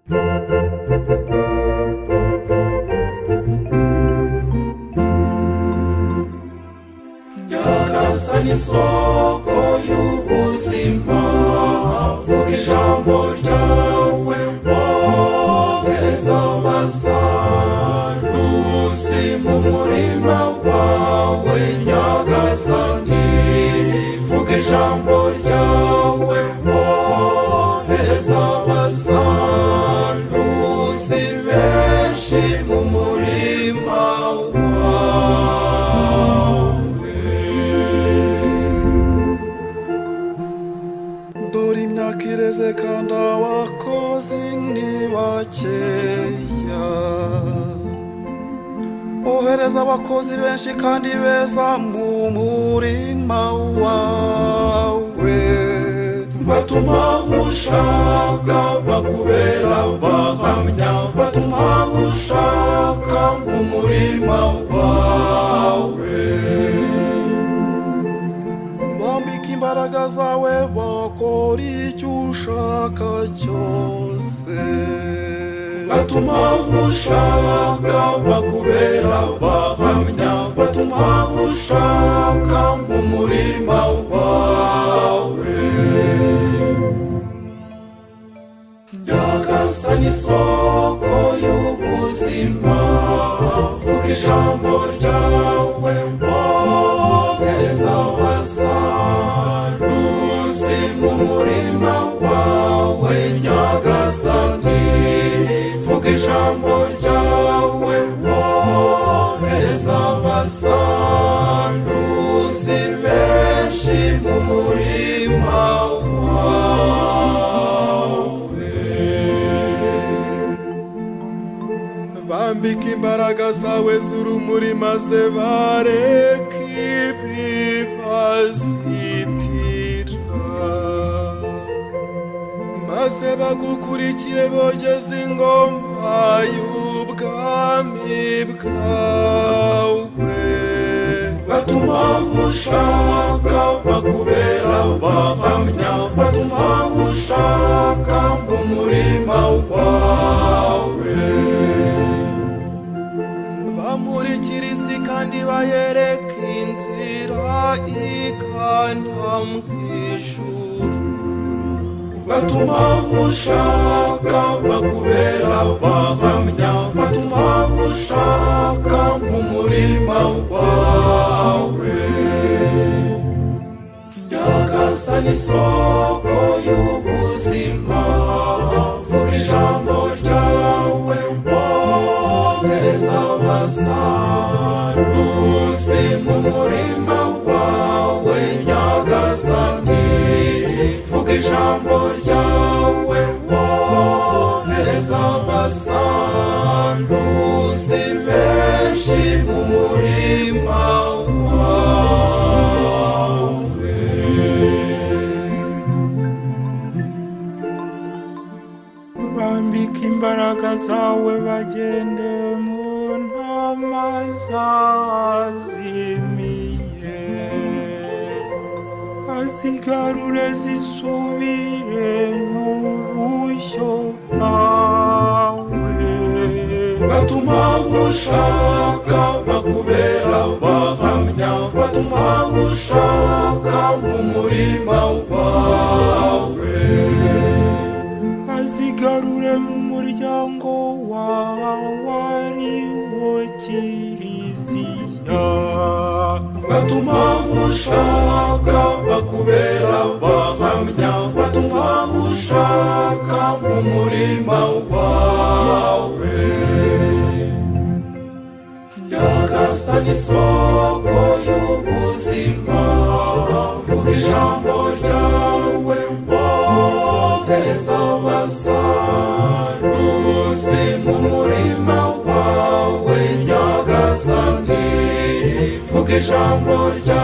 Nyagasani soko y'ubuzima, vuga ijambo ryawe wohereza abasaruzi mu murima wawe. Nyagasani vuga ijambo ryawe wohereza abasaruzi benshi mu murima wawe. Dore imyaka ireze kandi abakozi ni bakeya, ohereza abakozi benshi kandi beza mu murima wawe. Batuma ushaka bakubera abahamya, batuma ushaka mu murima wawe. Bambika imbaraga zawe bakora icyo ushaka cyose. Batuma ushaka bakubera abahamya, batuma ushaka mu murima wawe. Nyagasani soko y'ubuzima, vuga ijambo ryawe wohereza abasaruzi mu murima wawe. Nyagasani vuga ijambo ryawe wohereza abasaruzi benshi mu murima wawe. Bambika imbaraga zawe z'urumuri maze bareka ibibazitira, maze bagukurikire bogeze ingoma y'ubwami bwawe. Batuma ushaka bakubera abahamya, batuma ushaka mu murima wawe. Bamurikira isi kandi bayereka inzira igana mu ijuru. Batuma ushaka bakubera abahamya, batuma ushaka mu murima wawe. Nyagasani soko y'ubuzima, vuga ijambo ryawe wohereza abasaruzi mu murima wawe. Nyagasani vuga ijambo ryawe wohereza abasaruzi benshi mu murima wawe. Bambika imbaraga zawe bagende mu ntama zazimiye, azigarure zisubire mu bushyo bwawe. Batuma ushaka bakubera abahamya, batuma ushaka mu murima wawe. Azigarure mu muryango wawe ari wo Kiliziya. Batuma ushaka bakubera abahamya, batuma ushaka mu murima wawe. Nyagasani soko y'ubuzima, vuga ijambo ryawe wohereza abasaruzi mu murima wawe. Nyagasani vuga ijambo ryawe